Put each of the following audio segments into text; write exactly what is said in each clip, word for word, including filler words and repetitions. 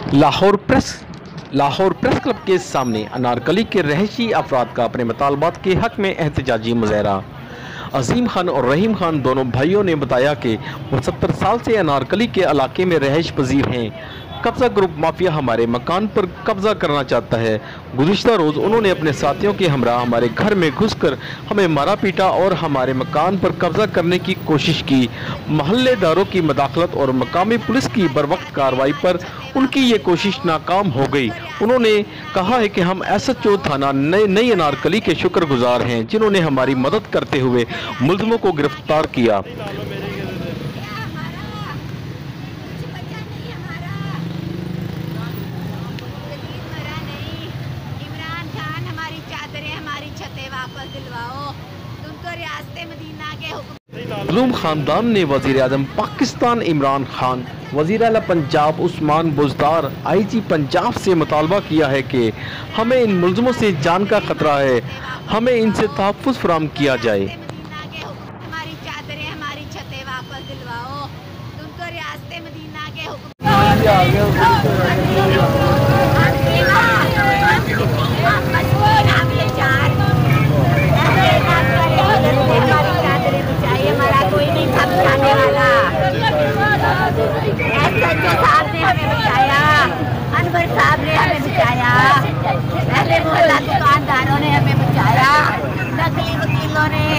Lahore press Lahore press club के सामने अनारकली के रहायशी अफराद का अपने मुतालबात के हक में एहतजाजी मुजाहरा। अजीम खान और रहीम खान दोनों भाइयों ने बताया कि वो सत्तर साल से अनारकली के इलाके में रहायश पजीर हैं। कब्जा ग्रुप माफिया हमारे मकान पर कब्जा करना चाहता है। गुज़िश्ता रोज़ उन्होंने अपने साथियों के हमरा हमारे घर में घुसकर हमें मारा पीटा और हमारे मकान पर कब्जा करने की कोशिश की। महल्लेदारों की मदाखलत और मकामी पुलिस की बरवक्त कार्रवाई पर उनकी ये कोशिश नाकाम हो गई। उन्होंने कहा है कि हम एस एच ओ थाना नई नई अनारकली के शुक्रगुजार हैं, जिन्होंने हमारी मदद करते हुए मुल्ज़िमों को गिरफ्तार किया। मज़लूम खानदान ने वज़ीर आज़म पाकिस्तान इमरान खान, वज़ीर आला पंजाब उस्मान बुज़दार, आई जी पंजाब से मुतालबा किया है कि हमें इन मुल्ज़िमों से जान का खतरा है, हमें इनसे तहफ़्फ़ुज़ फराहम किया जाए। हमारी चादरें हमारी छतें वापस दिलवाओ, तुमको रियासत मदीना के हुक्म साहब ने हमें बचाया, अनवर साहब ने हमें बचाया, पहले मोहल्ला दुकानदारों ने हमें बचाया, नकली वकीलों ने।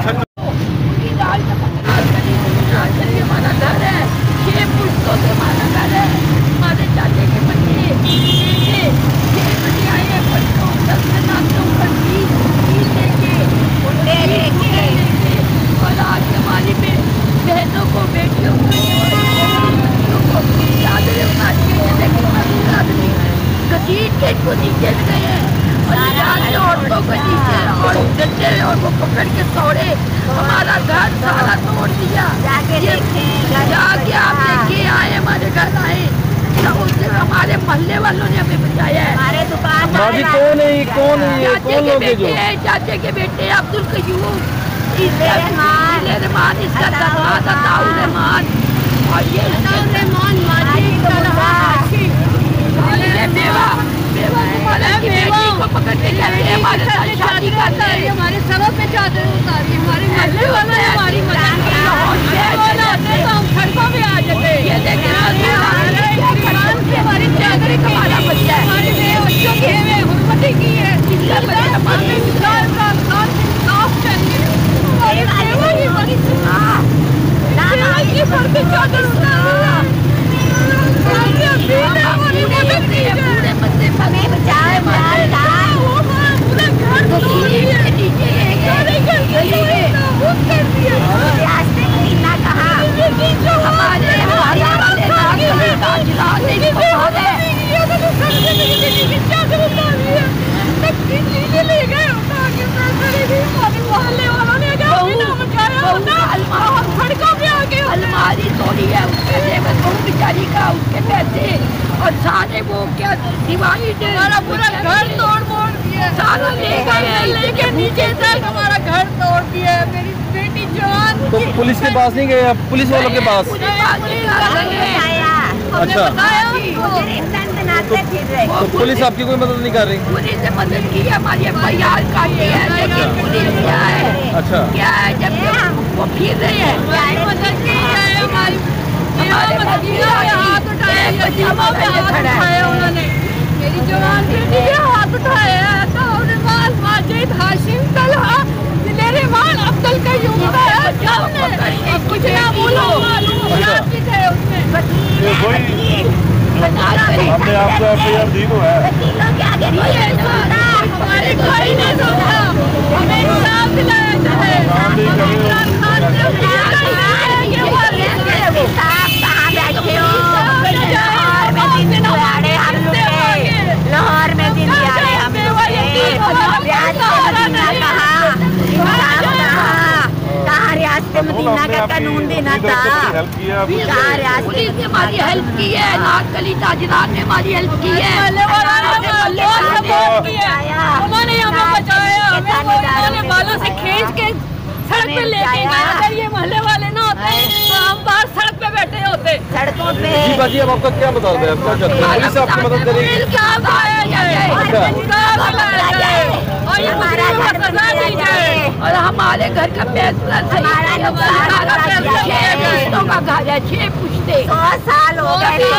हमारा घर है, छह पुश्तों से हमारा घर है, हमारे चाचे के बच्चे छह बच्चे आए हैं, बच्चों दस नातों पर बीस बीस लेके उल्टे लेके और आज हमारी बहनों को बेटियों को के को नीचे गए और औरतों को नीचे और डंडे और वो पकड़ के तोड़े, हमारा घर सारा तोड़ दिया। जाके जाके आप देखे आए, हमारे घर आए, उससे हमारे मोहल्ले वालों ने हमें बचाया है। हमारे दुकान कौन है कौन है चाचे के बेटे है, चाचे के बेटे अब्दुल कयूम, रहमान, इसका दरवाजा दाऊद रहमान और ये रहमान माजिद बेवा को पकड़ते जाते हैं, हमारे साथ शादी करते हैं, हमारे सबब पे चादर उतारी, हमारे महल्ले वाले हमारी मदद की तो हम सड़कों पे आ जाते। ये देखें हमारी चादर हमारा बच्चा है, हमारे बच्चों की हमें हुर्मती की है, इसका बच्चा हमारे साफ चाहिए ये सर पे चादर उतारा पूरे बच्चे हमें बचाए मारे पूरे घर के नीचे रियासत मदीना कहा हमारे अलमारी तोड़ी है, उसके जेवर बेचारी का उसके पैसे और सारे वो क्या दिवाली हमारा पूरा घर तोड़ फोड़ दिया, सारा ले गए लेके नीचे तक हमारा घर तोड़ दिया। मेरी बेटी जवान तो पुलिस के पास नहीं गए, पुलिस वालों के पास? अच्छा, तो पुलिस आपकी कोई मदद नहीं कर रही? पुलिस ने मदद की है, हमारी एफ आई आर काटी है, लेकिन पुलिस क्या है अच्छा क्या है जब वो फिर रहे हैं मदद की है, हमारी हाथ उठाया उन्होंने, मेरी जवान बेटी के हाथ उठाया तो रहमान माजिद हाशिम तलहा रहमान अब्दुल कयूम कुछ ना बोलो थे उसमें हमने आपको एफ आई आर दी तो है, हमारे कोई नहीं सुना, हमें इंसाफ दिलाया जाए। लाहौर में दिन दिहाड़े हमें कहाँ रियासत मदीना का कानून देना था, कहाँ रियासत ने हमारी हेल्प की है, अनारकली ताजदार ने हमारी हेल्प की है, उन्होंने हमें बचाया, उन्होंने बालों से खींच के सड़क पे लेके गए, अगर ये मोहल्ले वाले ना होते तो हम बाहर सड़क पे बैठे होते, सड़कों पे। जी बाजी, अब आपका क्या मतलब है? आपका क्या पुलिस आपकी मदद करेगी? और ये हमारा और हमारे घर का फैसला का घर है, छह पुश्ते सौ साल हो गए।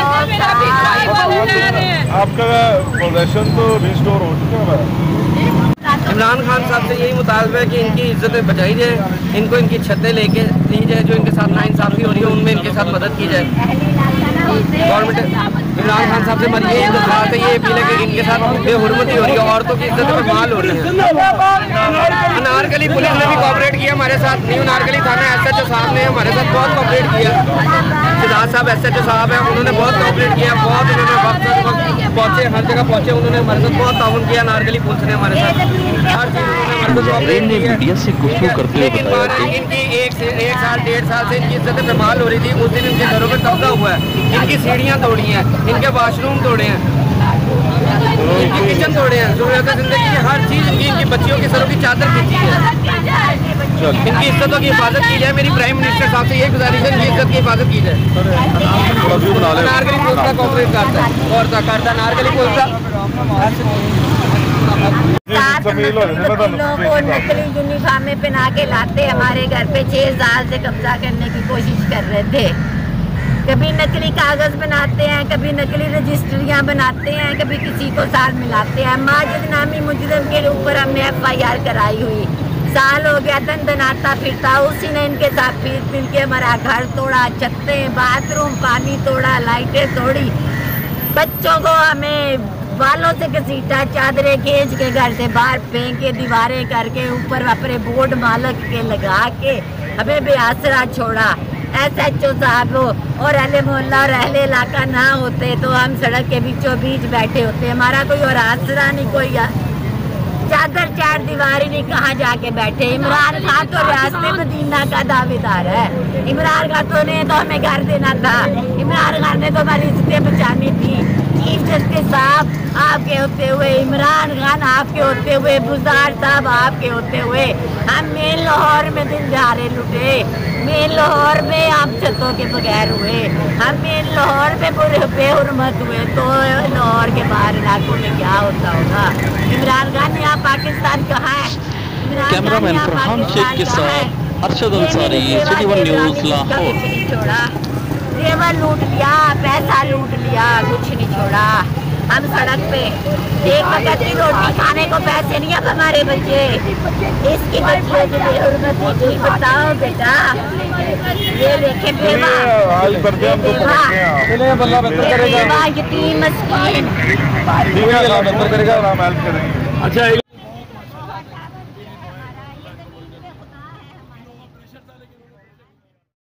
आपका पोजीशन तो रिस्टोर हो चुका है। इमरान खान साहब से यही मुतालबा है कि इनकी इज्जतें बचाई जाए, इनको इनकी छतें लेके ली जाए, जो इनके साथ नाइंसाफ़ी हो रही है उनमें इनके साथ मदद की जाए। गवर्नमेंट इमरान खान साहब से हमारी यही दरख्वास्त है, ये अपील है कि इनके साथ बेहुरमती हो रही है, औरतों की इज्जत पर माल हो रही है। अनारकली पुलिस ने भी कोऑपरेट किया हमारे साथ, न्यू अनारकली थाना एस एच ओ साहब ने हमारे साथ बहुत कोऑपरेट किया। सिद्धार्थ साहब एस एच ओ साहब हैं, उन्होंने बहुत कोऑपरेट किया, बहुत उन्होंने वक्त पहुँचे, हर जगह पहुँचे, उन्होंने हमारे साथ बहुत ताउन किया। अनारकली पुलिस ने हमारे साथ हर चीज़ मुजाहिरीन ने मीडिया से गुफ्तगू करते हुए बताया कि इनकी एक से एक साल डेढ़ साल से इनकी इज्जतें बेमाल हो रही थी। उस दिन इनके घरों में कब्जा हुआ है, इनकी सीढ़ियाँ तोड़ी हैं, इनके वाशरूम तोड़े हैं, इनकी किचन तोड़े हैं, जरूरत जिंदगी की हर चीज़ इनकी इनकी बच्चियों की सरों की चादर खींची है। इनकी इज्जतों की हिफाजत की जाए। मेरी प्राइम मिनिस्टर साहब से यही गुजारिश है, इनकी इज्जत की हिफाजत की जाए। नारगली पुलिस का कोऑपरेट करता है और करता नारगली पुलिस का लोगों को नकली यूनिफॉर्में पहना के लाते हमारे घर पे छह साल से कब्जा करने की कोशिश कर रहे थे। कभी नकली कागज बनाते हैं, कभी नकली रजिस्ट्रियां बनाते हैं, कभी किसी को साथ मिलाते हैं। माजिद नामी मुजरिम के ऊपर हमने एफ आई आर कराई हुई, साल हो गया दन दनाता फिरता, उसी ने इनके साथ फिर फिर के हमारा घर तोड़ा, छतें, बाथरूम, पानी तोड़ा, लाइटें तोड़ी, बच्चों को हमें बालों से घसीटा, चादरें खींच के घर से बाहर फेंक के, दीवारें करके, ऊपर अपने बोर्ड मालक के लगा के हमें बेआसरा छोड़ा। एस एच ओ साहब और अहले मोहल्ला और अहले इलाका ना होते तो हम सड़क के बीचों बीच बैठे होते, हमारा कोई और आसरा नहीं, कोई चादर चार दीवारी नहीं, कहाँ जाके बैठे। इमरान खान तो रियासत मदीना का दावेदार है, इमरान खान तो ने तो हमें घर देना था, इमरान खान ने तो हमारी इज्जतें बचानी थी। चीफ जस्टिस साहब आपके होते हुए, इमरान खान आपके होते हुए, बुज़दार साहब आपके होते हुए हम मेन लाहौर में दिन दहाड़े लुटे, मेन लाहौर में आप छतों के बगैर हुए, हम मेन लाहौर में बेहुरमत हुए, तो लाहौर के बाहर इलाकों में क्या होता होगा। इमरान खान यहाँ पाकिस्तान कहाँ है? कैमरामैन फरहान शेख के साथ Arshad Ansari, city one news Lahore. छोड़ा, जेवर लूट लिया, पैसा लूट लिया, कुछ नहीं छोड़ा। हम सड़क पे एक वक्त की रोटी खाने को पैसे नहीं, अब हमारे बच्चे इसकी बच्चियों की बेहुरमती की बताओ बेटा। ये देखे बेवा, बेवा यतीम मस्कीन। अच्छा।